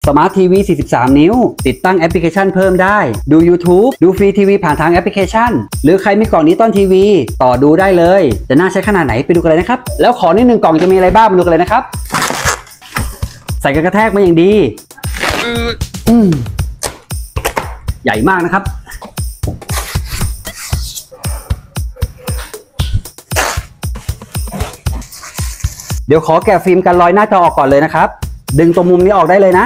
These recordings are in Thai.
สมาร์ททีวี43 นิ้วติดตั้งแอปพลิเคชันเพิ่มได้ดู YouTube ดูฟรีทีวีผ่านทางแอปพลิเคชันหรือใครมีกล่องดิจิตอลทีวีต่อดูได้เลยจะน่าใช้ขนาดไหนไปดูกันเลยนะครับแล้วของใน1 กล่องจะมีอะไรบ้างมาดูกันเลยนะครับใส่กันกระแทกมาอย่างดีใหญ่มากนะครับเดี๋ยวขอแกะฟิล์มกันรอยหน้าจอออกก่อนเลยนะครับดึงตรงมุมนี้ออกได้เลยนะ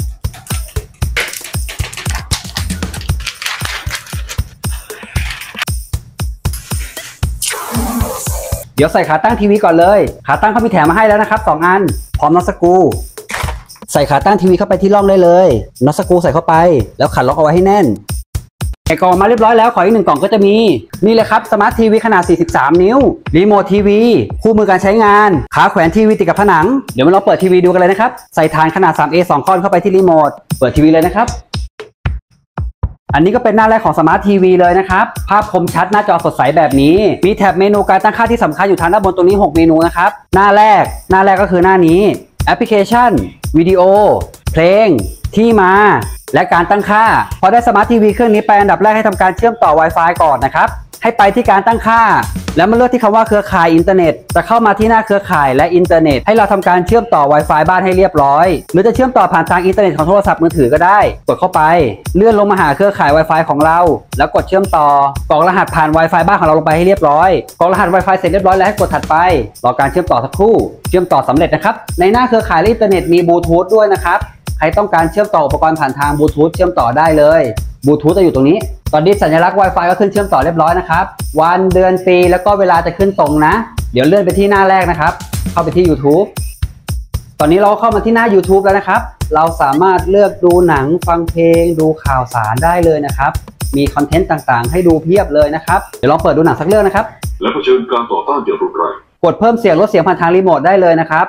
เดี๋ยวใส่ขาตั้งทีวีก่อนเลยขาตั้งเขามีแถมมาให้แล้วนะครับ2 อันพร้อมน็อตสกรูใส่ขาตั้งทีวีเข้าไปที่ร่องได้เลยน็อตสกรูใส่เข้าไปแล้วขันล็อกเอาไว้ให้แน่นแกะกล่องมาเรียบร้อยแล้วขออีก1 กล่องก็จะมีนี่เลยครับสมาร์ททีวีขนาด43 นิ้วรีโมททีวีคู่มือการใช้งานขาแขวนทีวีติดกับผนังเดี๋ยวมาลองเปิดทีวีดูกันเลยนะครับใส่ฐานขนาด 3A 2 ก้อนเข้าไปที่รีโมทเปิดทีวีเลยนะครับอันนี้ก็เป็นหน้าแรกของสมาร์ททีวีเลยนะครับภาพคมชัดหน้าจอสดใสแบบนี้มีแถบเมนูการตั้งค่าที่สำคัญอยู่ทางด้านบนตรงนี้6 เมนูนะครับหน้าแรกก็คือหน้านี้แอปพลิเคชันวิดีโอเพลงที่มาและการตั้งค่าพอได้สมาร์ททีวีเครื่องนี้ไปอันดับแรกให้ทำการเชื่อมต่อ Wi-Fi ก่อนนะครับให้ไปที่การตั้งค่าแล้วมาเลือกที่คำว่าเครือข่ายอินเทอร์เน็ตจะเข้ามาที่หน้าเครือข่ายและอินเทอร์เน็ตให้เราทำการเชื่อมต่อ Wi-Fi บ้านให้เรียบร้อยหรือจะเชื่อมต่อผ่านทางอินเทอร์เน็ตของโทรศัพท์มือถือก็ได้กดเข้าไปเลื่อนลงมาหาเครือข่าย Wi-Fi ของเราแล้วกดเชื่อมต่อกรอกรหัสผ่าน Wi-Fi บ้านของเราลงไปให้เรียบร้อยกรอกรหัส Wi-Fi เสร็จเรียบร้อยแล้วให้กดถัดไปรอการเชื่อมต่อสักครู่เชื่อมต่อสำเร็จนะครับในหน้าเครือข่ายและอินเทอร์เน็ตมีบลูทูธด้วยนะครับใครต้องการเชื่อมต่ออุปกรณ์ผ่านทางบลูทูธเชื่อมต่อได้เลยบลูทูธจะอยู่ตรงนี้ตอนนี้สัญลักษณ์ Wi-Fi ก็ขึ้นเชื่อมต่อเรียบร้อยนะครับวันเดือนปีแล้วก็เวลาจะขึ้นตรงนะเดี๋ยวเลื่อนไปที่หน้าแรกนะครับเข้าไปที่ YouTube ตอนนี้เราเข้ามาที่หน้า YouTube แล้วนะครับเราสามารถเลือกดูหนังฟังเพลงดูข่าวสารได้เลยนะครับมีคอนเทนต์ต่างๆให้ดูเพียบเลยนะครับเดี๋ยวลองเปิดดูหนังสักเรื่องนะครับและเผชิญการต่อต้านอย่างรุนแรงกดเพิ่มเสียงลดเสียงผ่านทางรีโมทได้เลยนะครับ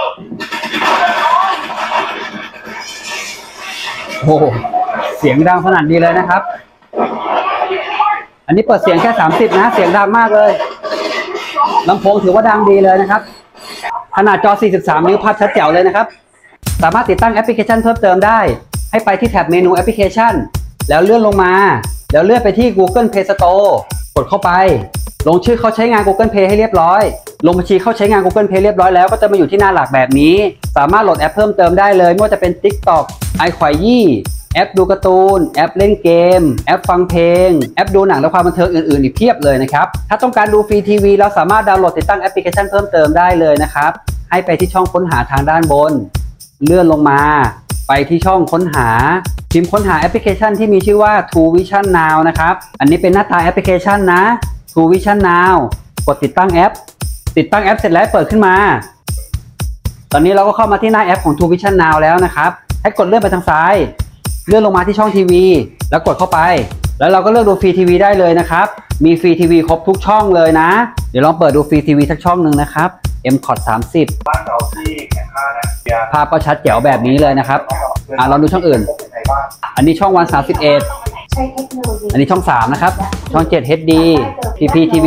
โอ้เสียงดังสนั่นดีเลยนะครับอันนี้เปิดเสียงแค่30นะเสียงดังมากเลยลำโพงถือว่าดังดีเลยนะครับขนาดจอ43 นิ้วภาพชัดแจ๋วเลยนะครับสามารถติดตั้งแอปพลิเคชันเพิ่มเติมได้ให้ไปที่แท็บเมนูแอปพลิเคชันแล้วเลื่อนลงมาแล้วเลื่อนไปที่ Google Play Store กดเข้าไปลงชื่อเขาใช้งาน Google Play ให้เรียบร้อยลงบัญชีเข้าใช้งาน Google Play เรียบร้อยแล้วก็จะมาอยู่ที่หน้าหลักแบบนี้สามารถโหลดแอปเพิ่มเติมได้เลยไม่ว่าจะเป็น TikTok iQuietแอปดูการ์ตูนแอปเล่นเกมแอปฟังเพลงแอปดูหนังและความบันเทิงอื่นๆอีกเพียบเลยนะครับถ้าต้องการดูฟรีทีวีเราสามารถดาวน์โหลดติดตั้งแอปพลิเคชันเพิ่มเติมได้เลยนะครับให้ไปที่ช่องค้นหาทางด้านบนเลื่อนลงมาไปที่ช่องค้นหาพิมพ์ค้นหาแอปพลิเคชันที่มีชื่อว่า True Vision Now นะครับอันนี้เป็นหน้าตาแอปพลิเคชันนะ True Vision Now กดติดตั้งแอปเสร็จแล้วเปิดขึ้นมาตอนนี้เราก็เข้ามาที่หน้าแอปของ True Vision Now แล้วนะครับให้กดเลื่อนไปทางซ้ายเลื่อนลงมาที่ช่องทีวีแล้วกดเข้าไปแล้วเราก็เลือกดูฟรีทีวีได้เลยนะครับมีฟรีทีวีครบทุกช่องเลยนะเดี๋ยวลองเปิดดูฟรีทีวีสักช่องหนึ่งนะครับ MCOT 30บ้านเราที่แข่งข้าเนี่ยภาพก็ชัดแจ๋วแบบนี้เลยนะครับลองดูช่องอื่นอันนี้ช่องวัน31อันนี้ช่อง3นะครับช่อง7 HD PPTV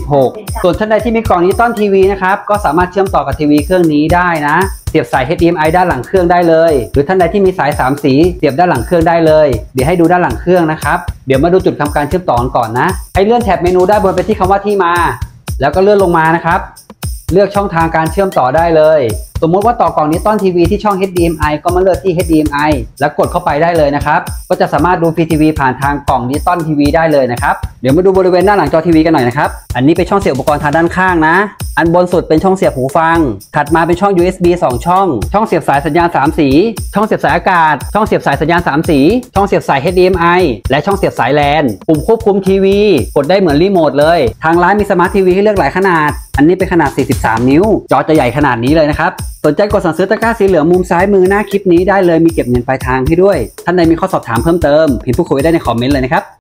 36ส่วนท่านใดที่มีกล่องดิจิตอลทีวีนะครับก็สามารถเชื่อมต่อกับทีวีเครื่องนี้ได้นะเสียบสาย HDMI ด้านหลังเครื่องได้เลยหรือท่านใดที่มีสาย3สีเสียบด้านหลังเครื่องได้เลยเดี๋ยวให้ดูด้านหลังเครื่องนะครับเดี๋ยวมาดูจุดทำการเชื่อมต่อก่อนนะให้เลื่อนแท็บเมนูด้านบนไปที่คำว่าที่มาแล้วก็เลื่อนลงมานะครับเลือกช่องทางการเชื่อมต่อได้เลยสมมุติว่าต่อกล่องดิจิตอลทีวีที่ช่อง HDMI ก็มาเลือกที่ HDMI แล้วกดเข้าไปได้เลยนะครับก็จะสามารถดูฟรีทีวีผ่านทางกล่องดิจิตอลทีวีได้เลยนะครับเดี๋ยวมาดูบริเวณด้านหลังจอทีวีกันหน่อยนะครับอันนี้เป็นช่องเสียบอุปกรณ์ทางด้านข้างนะอันบนสุดเป็นช่องเสียบหูฟังถัดมาเป็นช่อง USB 2 ช่องเสียบสายสัญญาณ3สีช่องเสียบสายอากาศช่องเสียบสายสัญญาณ3สีช่องเสียบสาย HDMI และช่องเสียบสาย LAN ปุ่มควบคุมทีวีกดได้เหมือนรีโมทเลยทางร้านมีสมาร์ททีวีให้เลือกหลายขนาดอันนี้เป็นขนาด43 นิ้วจอจะใหญ่ขนาดนี้เลยนะครับสนใจกดสั่งซื้อตะกร้าสีเหลืองมุมซ้ายมือหน้าคลิปนี้ได้เลยมีเก็บเงินปลายทางให้ด้วยท่านใดมีข้อสอบถามเพิ่มเติมพิมพ์พูดคุยได้ในคอมเมนต์เลยนะครับ